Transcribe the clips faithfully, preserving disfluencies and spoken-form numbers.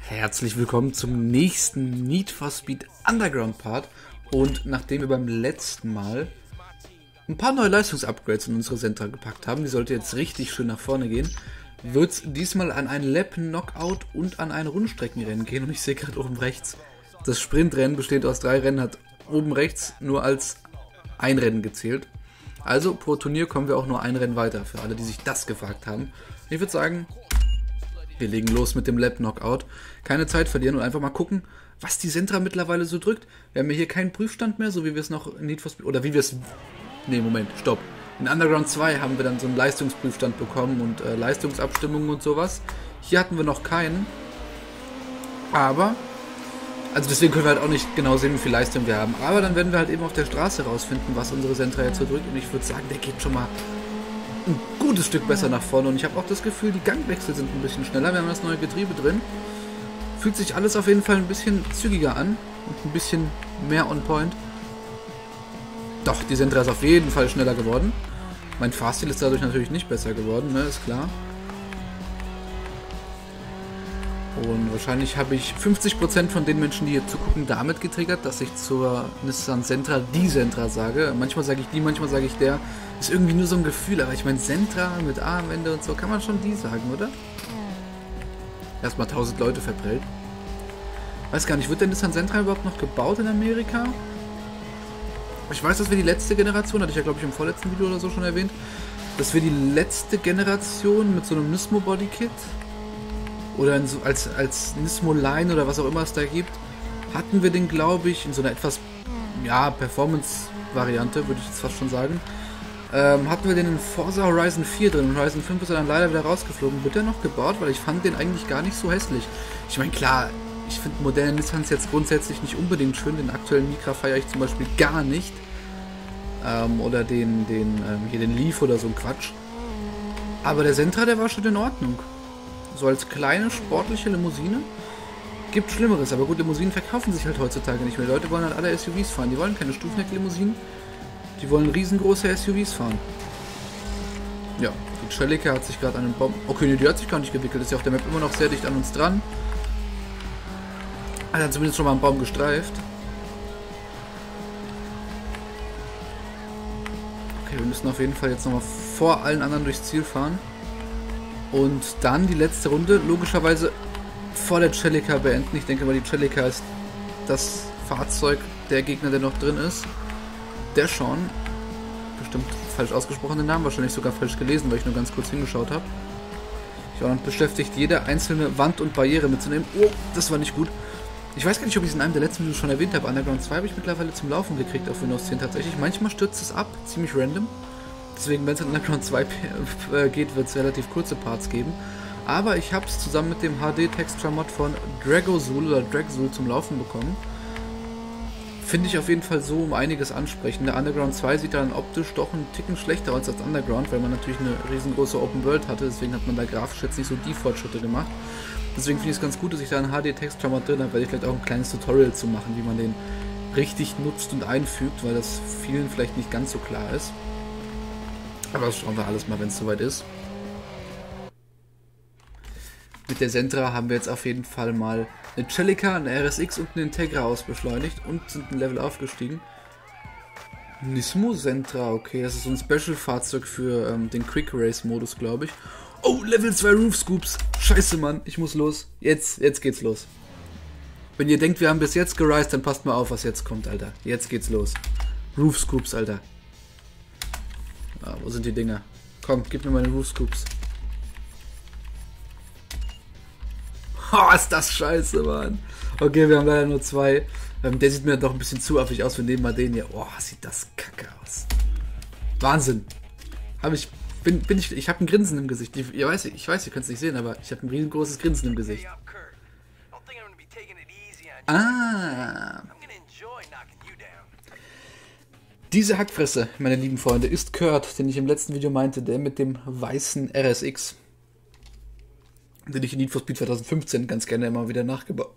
Herzlich willkommen zum nächsten Need for Speed Underground Part. Und nachdem wir beim letzten Mal ein paar neue Leistungsupgrades in unsere Sentra gepackt haben, die sollte jetzt richtig schön nach vorne gehen, wird es diesmal an ein Lap-Knockout und an ein Rundstreckenrennen gehen. Und ich sehe gerade oben rechts, das Sprintrennen besteht aus drei Rennen, hat oben rechts nur als ein Rennen gezählt. Also pro Turnier kommen wir auch nur ein Rennen weiter, für alle, die sich das gefragt haben. Ich würde sagen, wir legen los mit dem Lap-Knockout. Keine Zeit verlieren und einfach mal gucken, was die Sentra mittlerweile so drückt. Wir haben ja hier keinen Prüfstand mehr, so wie wir es noch in Need for Speed, oder wie wir es... Ne, Moment, stopp. In Underground zwei haben wir dann so einen Leistungsprüfstand bekommen und äh, Leistungsabstimmungen und sowas. Hier hatten wir noch keinen. Aber, also deswegen können wir halt auch nicht genau sehen, wie viel Leistung wir haben. Aber dann werden wir halt eben auf der Straße rausfinden, was unsere Sentra jetzt so drückt. Und ich würde sagen, der geht schon mal ein gutes Stück besser nach vorne. Und ich habe auch das Gefühl, die Gangwechsel sind ein bisschen schneller. Wir haben das neue Getriebe drin. Fühlt sich alles auf jeden Fall ein bisschen zügiger an und ein bisschen mehr on point. Doch, die Sentra ist auf jeden Fall schneller geworden. Mein Fahrstil ist dadurch natürlich nicht besser geworden, ne, ist klar. Und wahrscheinlich habe ich fünfzig Prozent von den Menschen, die hier zugucken, damit getriggert, dass ich zur Nissan Sentra die Sentra sage. Manchmal sage ich die, manchmal sage ich der. Ist irgendwie nur so ein Gefühl, aber ich meine Sentra mit A am Ende und so, kann man schon die sagen, oder? Erstmal tausend Leute verprellt. Weiß gar nicht, wird der Nissan Sentra überhaupt noch gebaut in Amerika? Ich weiß, dass wir die letzte Generation, hatte ich ja glaube ich im vorletzten Video oder so schon erwähnt, dass wir die letzte Generation mit so einem Nismo Bodykit oder in so, als, als Nismo Line oder was auch immer es da gibt, hatten wir den glaube ich in so einer etwas, ja, Performance-Variante, würde ich jetzt fast schon sagen, ähm, hatten wir den in Forza Horizon vier drin und Horizon fünf ist er dann leider wieder rausgeflogen. Wird der noch gebaut? Weil ich fand den eigentlich gar nicht so hässlich. Ich meine, klar, ich finde moderne Nissans jetzt grundsätzlich nicht unbedingt schön. Den aktuellen Micra feiere ich zum Beispiel gar nicht. Ähm, oder den, den, ähm, hier den Leaf oder so ein Quatsch. Aber der Sentra, der war schon in Ordnung. So als kleine, sportliche Limousine. Gibt Schlimmeres, aber gut, Limousinen verkaufen sich halt heutzutage nicht mehr. Die Leute wollen halt alle S U Vs fahren. Die wollen keine Stufenheck-Limousinen. Die wollen riesengroße S U Vs fahren. Ja, die Celica hat sich gerade an den Baum... Okay, nee, die hat sich gar nicht gewickelt. Ist ja auf der Map immer noch sehr dicht an uns dran. Hat dann zumindest schon mal einen Baum gestreift. Okay, wir müssen auf jeden Fall jetzt nochmal vor allen anderen durchs Ziel fahren. Und dann die letzte Runde logischerweise vor der Celica beenden. Ich denke mal, die Celica ist das Fahrzeug der Gegner, der noch drin ist. Der Sean, bestimmt falsch ausgesprochenen Namen, wahrscheinlich sogar falsch gelesen, weil ich nur ganz kurz hingeschaut habe. Ich war dann beschäftigt, jede einzelne Wand und Barriere mitzunehmen. Oh, das war nicht gut. Ich weiß gar nicht, ob ich es in einem der letzten Videos schon erwähnt habe. Underground zwei habe ich mittlerweile zum Laufen gekriegt auf Windows zehn tatsächlich. Manchmal stürzt es ab, ziemlich random. Deswegen, wenn es in Underground zwei geht, wird es relativ kurze Parts geben. Aber ich habe es zusammen mit dem H D-Texture-Mod von Dragozul oder Dragzul zum Laufen bekommen. Finde ich auf jeden Fall so um einiges ansprechend. Der Underground zwei sieht dann optisch doch einen Ticken schlechter aus als Underground, weil man natürlich eine riesengroße Open World hatte, deswegen hat man da grafisch jetzt nicht so die Fortschritte gemacht. Deswegen finde ich es ganz gut, dass ich da einen H D-Texture-Mod drin habe, werde ich vielleicht auch ein kleines Tutorial zu machen, wie man den richtig nutzt und einfügt, weil das vielen vielleicht nicht ganz so klar ist. Aber das schauen wir alles mal, wenn es soweit ist. Mit der Sentra haben wir jetzt auf jeden Fall mal eine Celica, eine R S X und eine Integra ausbeschleunigt und sind ein Level aufgestiegen. Nismo Sentra, okay, das ist so ein Special-Fahrzeug für ähm, den Quick Race-Modus, glaube ich. Oh, Level zwei Roof Scoops. Scheiße, Mann, ich muss los. Jetzt, jetzt geht's los. Wenn ihr denkt, wir haben bis jetzt gereist, dann passt mal auf, was jetzt kommt, Alter. Jetzt geht's los. Roof Scoops, Alter. Ah, wo sind die Dinger? Komm, gib mir meine Roof Scoops. Oh, ist das scheiße, Mann. Okay, wir haben leider nur zwei. Ähm, der sieht mir doch ein bisschen zu affig aus. Wir nehmen mal den hier. Oh, sieht das kacke aus. Wahnsinn. Habe ich, bin, bin ich, ich habe ein Grinsen im Gesicht. Ich, ihr weiß, ich weiß, ihr könnt es nicht sehen, aber ich habe ein riesengroßes Grinsen im Gesicht. Ah. Diese Hackfresse, meine lieben Freunde, ist Kurt, den ich im letzten Video meinte, der mit dem weißen R S X. Den ich in Need for Speed zwanzig fünfzehn ganz gerne immer wieder nachgebaut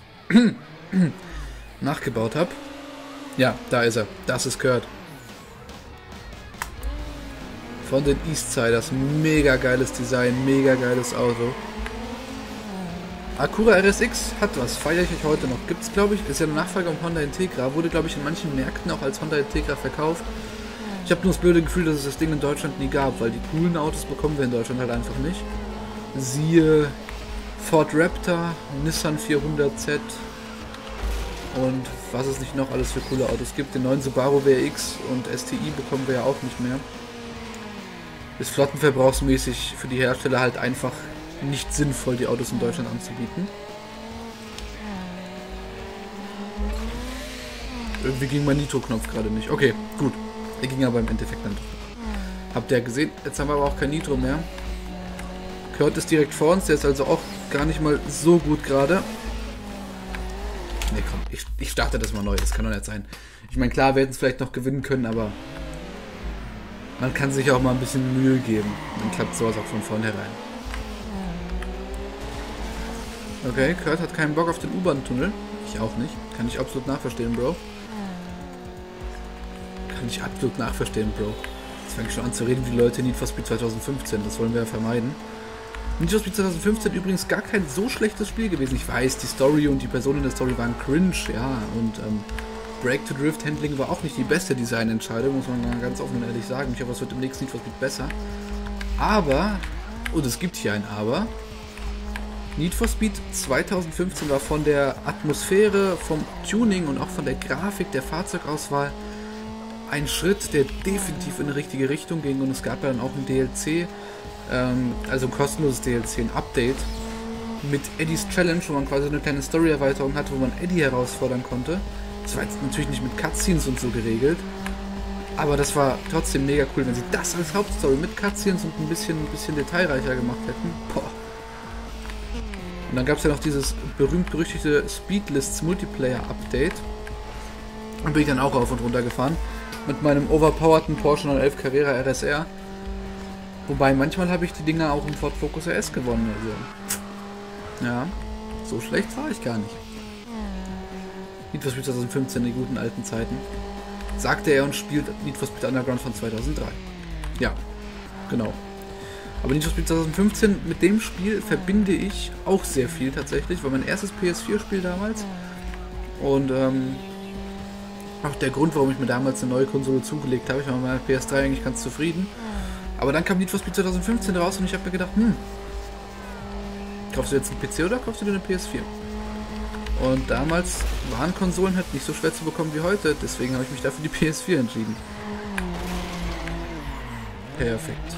nachgebaut habe. Ja, da ist er. Das ist Kurt. Von den Eastsiders. Mega geiles Design, mega geiles Auto. Acura R S X hat was, feiere ich euch heute noch. Gibt es, glaube ich, ist ja eine Nachfolger um Honda Integra, wurde, glaube ich, in manchen Märkten auch als Honda Integra verkauft. Ich habe nur das blöde Gefühl, dass es das Ding in Deutschland nie gab, weil die coolen Autos bekommen wir in Deutschland halt einfach nicht. Siehe Ford Raptor, Nissan vierhundert Z und was es nicht noch alles für coole Autos gibt. Den neuen Subaru W R X und S T I bekommen wir ja auch nicht mehr. Ist flottenverbrauchsmäßig für die Hersteller halt einfach nicht sinnvoll, die Autos in Deutschland anzubieten. Irgendwie ging mein Nitro-Knopf gerade nicht. Okay, gut. Er ging aber im Endeffekt dann doch. Habt ihr ja gesehen, jetzt haben wir aber auch kein Nitro mehr. Kurt ist direkt vor uns, der ist also auch gar nicht mal so gut gerade. Ne, komm, ich, ich starte das mal neu, das kann doch nicht sein. Ich meine, klar, wir hätten es vielleicht noch gewinnen können, aber man kann sich auch mal ein bisschen Mühe geben. Dann klappt sowas auch von vornherein. Okay, Kurt hat keinen Bock auf den U-Bahn-Tunnel. Ich auch nicht. Kann ich absolut nachverstehen, Bro. Kann ich absolut nachverstehen, Bro. Jetzt fange ich schon an zu reden wie die Leute in Need for Speed zwanzig fünfzehn. Das wollen wir ja vermeiden. Need for Speed zwanzig fünfzehn übrigens gar kein so schlechtes Spiel gewesen. Ich weiß, die Story und die Personen in der Story waren cringe, ja. Und ähm, Break-to-Drift-Handling war auch nicht die beste Designentscheidung, muss man mal ganz offen und ehrlich sagen. Ich hoffe, es wird im nächsten Need for Speed besser. Aber, und es gibt hier ein Aber, Need for Speed zwanzig fünfzehn war von der Atmosphäre, vom Tuning und auch von der Grafik der Fahrzeugauswahl ein Schritt, der definitiv in die richtige Richtung ging. Und es gab ja dann auch ein D L C, ähm, also ein kostenloses D L C, ein Update mit Eddies Challenge, wo man quasi eine kleine Story-Erweiterung hatte, wo man Eddie herausfordern konnte. Das war jetzt natürlich nicht mit Cutscenes und so geregelt, aber das war trotzdem mega cool, wenn sie das als Hauptstory mit Cutscenes und ein bisschen, ein bisschen detailreicher gemacht hätten. Boah. Und dann gab es ja noch dieses berühmt-berüchtigte Speedlists Multiplayer Update. Und bin ich dann auch rauf und runter gefahren. Mit meinem overpowerten Porsche neun elf Carrera R S R. Wobei manchmal habe ich die Dinger auch im Ford Focus R S gewonnen. Also. Ja, so schlecht fahre ich gar nicht. Need for Speed zwanzig fünfzehn, die guten alten Zeiten. Sagte er und spielt Need for Speed Underground von zweitausenddrei. Ja, genau. Aber Need for Speed zwanzig fünfzehn, mit dem Spiel verbinde ich auch sehr viel tatsächlich, war mein erstes P S vier Spiel damals. Und ähm, auch der Grund, warum ich mir damals eine neue Konsole zugelegt habe. Ich war mit meiner P S drei eigentlich ganz zufrieden. Aber dann kam Need for Speed zwanzig fünfzehn raus und ich habe mir gedacht, hm, kaufst du jetzt einen P C oder kaufst du dir eine P S vier? Und damals waren Konsolen halt nicht so schwer zu bekommen wie heute, deswegen habe ich mich dafür die P S vier entschieden. Perfekt.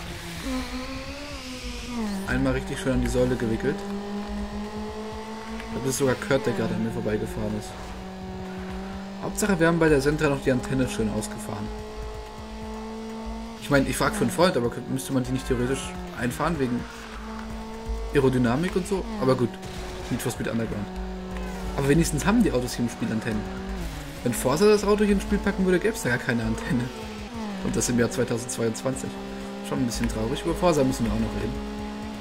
Einmal richtig schön an die Säule gewickelt. Da ist sogar Kurt, der gerade an mir vorbeigefahren ist. Hauptsache, wir haben bei der Sentra noch die Antenne schön ausgefahren. Ich meine, ich frage für einen Freund, aber müsste man die nicht theoretisch einfahren wegen Aerodynamik und so? Aber gut, Need for Speed Underground. Aber wenigstens haben die Autos hier im Spiel Antennen. Wenn Forza das Auto hier ins Spiel packen würde, gäbe es da gar keine Antenne. Und das im Jahr zweitausendzweiundzwanzig. Schon ein bisschen traurig. Über Forza müssen wir auch noch reden.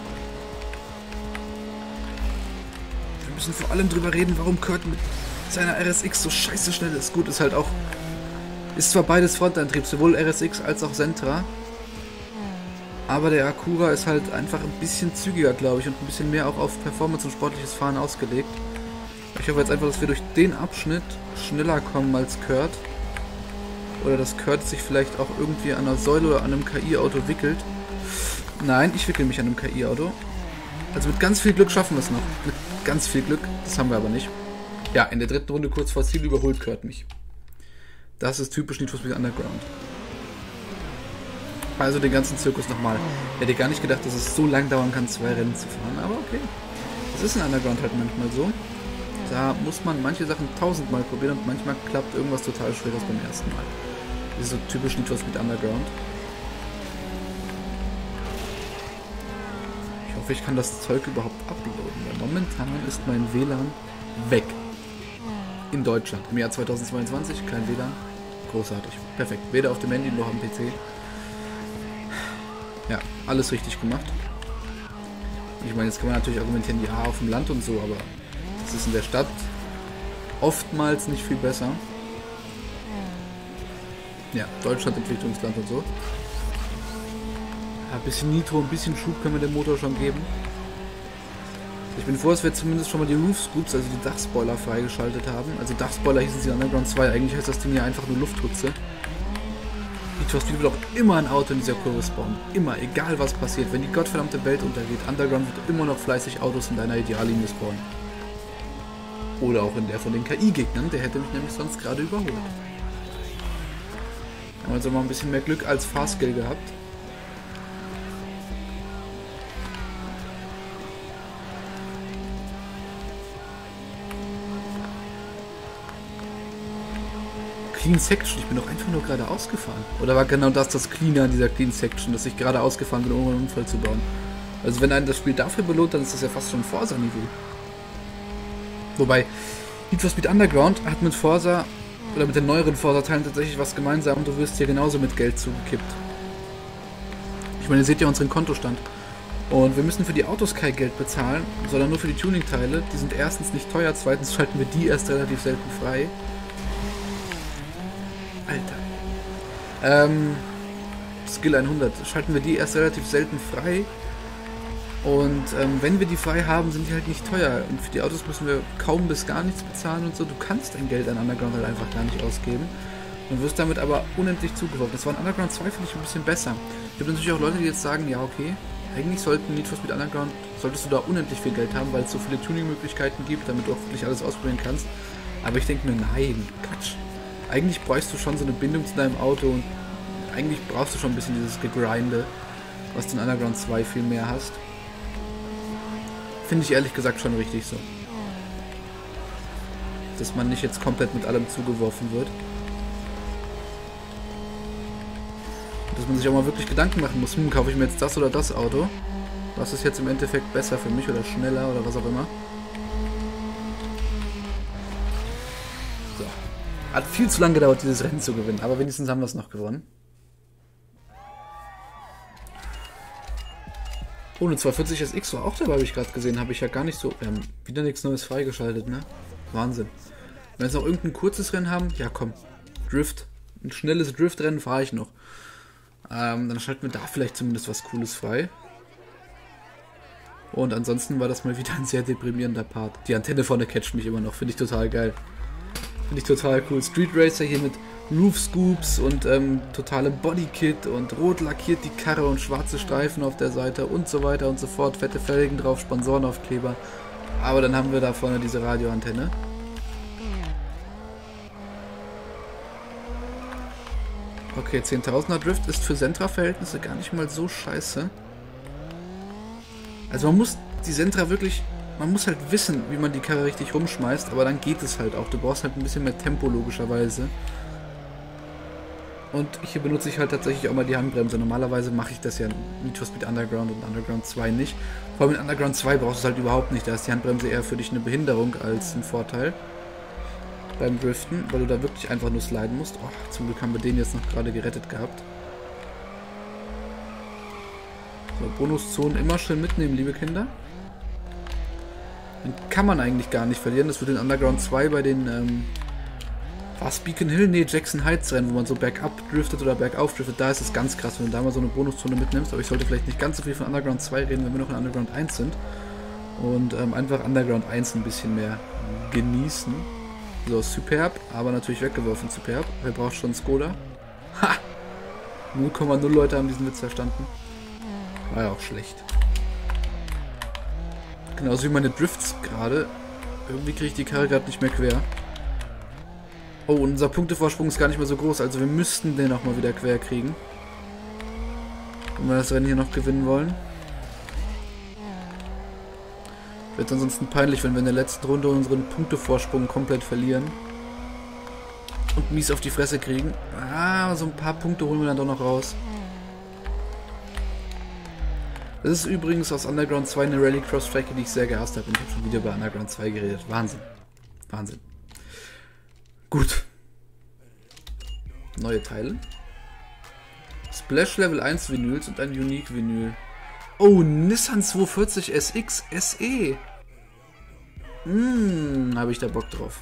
Wir müssen vor allem drüber reden, warum Kurt mit seiner R S X so scheiße schnell ist. Gut, ist halt auch... Ist zwar beides Frontantrieb, sowohl R S X als auch Sentra. Aber der Acura ist halt einfach ein bisschen zügiger, glaube ich, und ein bisschen mehr auch auf Performance und sportliches Fahren ausgelegt. Ich hoffe jetzt einfach, dass wir durch den Abschnitt schneller kommen als Kurt. Oder dass Kurt sich vielleicht auch irgendwie an einer Säule oder an einem K I-Auto wickelt. Nein, ich wickel mich an einem K I-Auto. Also mit ganz viel Glück schaffen wir es noch. Mit ganz viel Glück. Das haben wir aber nicht. Ja, in der dritten Runde kurz vor Ziel überholt Kurt mich. Das ist typisch Need for Speed Underground. Also den ganzen Zirkus nochmal. Ich hätte gar nicht gedacht, dass es so lang dauern kann, zwei Rennen zu fahren. Aber okay. Das ist in Underground halt manchmal so. Da muss man manche Sachen tausendmal probieren und manchmal klappt irgendwas total Schweres beim ersten Mal. Das ist so typisch Need for Speed Underground. Ich hoffe, ich kann das Zeug überhaupt uploaden, weil momentan ist mein W L A N weg. In Deutschland. Im Jahr zweitausendzweiundzwanzig, kein W L A N. Großartig. Perfekt. Weder auf dem Handy noch am P C. Ja, alles richtig gemacht. Ich meine, jetzt kann man natürlich argumentieren, ja, auf dem Land und so, aber das ist in der Stadt oftmals nicht viel besser. Ja, Deutschland, Entwicklungsland und so. Ja, ein bisschen Nitro, ein bisschen Schub können wir dem Motor schon geben. Ich bin froh, dass wir zumindest schon mal die Roof Scoops, also die Dachspoiler, freigeschaltet haben. Also Dachspoiler hießen sie in Underground zwei, eigentlich heißt das Ding ja einfach nur Lufthutze. Need for Speed wird auch immer ein Auto in dieser Kurve spawnen. Immer, egal was passiert. Wenn die gottverdammte Welt untergeht, Underground wird immer noch fleißig Autos in deiner Ideallinie spawnen. Oder auch in der von den K I-Gegnern, der hätte mich nämlich sonst gerade überholt. Haben wir also mal ein bisschen mehr Glück als Fastskill gehabt. Clean Section, ich bin doch einfach nur gerade ausgefahren. Oder war genau das das Cleaner an dieser Clean Section, dass ich gerade ausgefahren bin, um einen Unfall zu bauen. Also wenn einen das Spiel dafür belohnt, dann ist das ja fast schon Forza-Niveau. Wobei, Need for Speed Underground hat mit Forza, oder mit den neueren Forza-Teilen tatsächlich was gemeinsam und du wirst hier genauso mit Geld zugekippt. Ich meine, ihr seht ja unseren Kontostand. Und wir müssen für die Autos kein Geld bezahlen, sondern nur für die Tuning-Teile. Die sind erstens nicht teuer, zweitens schalten wir die erst relativ selten frei. Alter. Ähm, Skill hundert. Schalten wir die erst relativ selten frei. Und ähm, wenn wir die frei haben, sind die halt nicht teuer. Und für die Autos müssen wir kaum bis gar nichts bezahlen und so. Du kannst dein Geld an Underground halt einfach gar nicht ausgeben. Und wirst damit aber unendlich zugeworfen. Das war in Underground zwei, finde ich, ein bisschen besser. Es gibt natürlich auch Leute, die jetzt sagen, ja okay, eigentlich sollten Need for Speed Underground, solltest du da unendlich viel Geld haben, weil es so viele Tuning-Möglichkeiten gibt, damit du auch wirklich alles ausprobieren kannst. Aber ich denke mir, nein, Quatsch. Eigentlich bräuchst du schon so eine Bindung zu deinem Auto und eigentlich brauchst du schon ein bisschen dieses Gegrinde, was du in Underground zwei viel mehr hast. Finde ich ehrlich gesagt schon richtig so. Dass man nicht jetzt komplett mit allem zugeworfen wird. Dass man sich auch mal wirklich Gedanken machen muss, hm, kaufe ich mir jetzt das oder das Auto? Was ist jetzt im Endeffekt besser für mich oder schneller oder was auch immer? So. Hat viel zu lange gedauert, dieses Rennen zu gewinnen, aber wenigstens haben wir es noch gewonnen. Oh, eine zweihundertvierzig S X war auch dabei, habe ich gerade gesehen. Habe ich ja gar nicht so... Wir haben wieder nichts Neues freigeschaltet, ne? Wahnsinn. Wenn wir jetzt noch irgendein kurzes Rennen haben, ja komm, Drift. Ein schnelles Driftrennen fahre ich noch. Ähm, dann schalten wir da vielleicht zumindest was Cooles frei. Und ansonsten war das mal wieder ein sehr deprimierender Part. Die Antenne vorne catcht mich immer noch, finde ich total geil. Finde ich total cool. Street Racer hier mit Roof Scoops und ähm, totalem Bodykit und rot lackiert die Karre und schwarze Streifen auf der Seite und so weiter und so fort. Fette Felgen drauf, Sponsorenaufkleber. Aber dann haben wir da vorne diese Radioantenne. Okay, zehntausender Drift ist für Sentra-Verhältnisse gar nicht mal so scheiße. Also man muss die Sentra wirklich... Man muss halt wissen, wie man die Karre richtig rumschmeißt, aber dann geht es halt auch. Du brauchst halt ein bisschen mehr Tempo, logischerweise. Und hier benutze ich halt tatsächlich auch mal die Handbremse. Normalerweise mache ich das ja in Need for Speed Underground und Underground zwei nicht. Vor allem in Underground zwei brauchst du es halt überhaupt nicht. Da ist die Handbremse eher für dich eine Behinderung als ein Vorteil. Beim Driften, weil du da wirklich einfach nur sliden musst. Oh, zum Glück haben wir den jetzt noch gerade gerettet gehabt. So, Bonuszonen immer schön mitnehmen, liebe Kinder. Den kann man eigentlich gar nicht verlieren. Das wird in Underground zwei bei den, ähm, was, Beacon Hill? Nee, Jackson Heights Rennen, wo man so bergab driftet oder bergauf driftet. Da ist es ganz krass, wenn du da mal so eine Bonuszone mitnimmst. Aber ich sollte vielleicht nicht ganz so viel von Underground zwei reden, wenn wir noch in Underground eins sind. Und ähm, einfach Underground eins ein bisschen mehr genießen. So, Superb, aber natürlich weggeworfen, Superb. Wer braucht schon Skoda? Ha! null Komma null Leute haben diesen Witz verstanden. War ja auch schlecht. Genauso wie meine Drifts gerade. Irgendwie kriege ich die Karre gerade nicht mehr quer. Oh, und unser Punktevorsprung ist gar nicht mehr so groß, also wir müssten den auch mal wieder quer kriegen. Wenn wir das Rennen hier noch gewinnen wollen. Wird ansonsten peinlich, wenn wir in der letzten Runde unseren Punktevorsprung komplett verlieren. Und mies auf die Fresse kriegen. Ah, so ein paar Punkte holen wir dann doch noch raus. Das ist übrigens aus Underground zwei eine Rallycross-Strecke, die ich sehr gehasst habe. Und ich habe schon wieder über Underground zwei geredet. Wahnsinn. Wahnsinn. Gut. Neue Teile. Splash Level eins Vinyls und ein Unique Vinyl. Oh, Nissan zweihundertvierzig S X S E. Hm, habe ich da Bock drauf.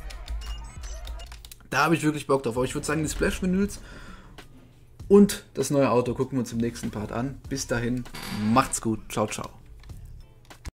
Da habe ich wirklich Bock drauf. Aber ich würde sagen, die Splash Vinyls und das neue Auto gucken wir uns im nächsten Part an. Bis dahin, macht's gut. Ciao, ciao.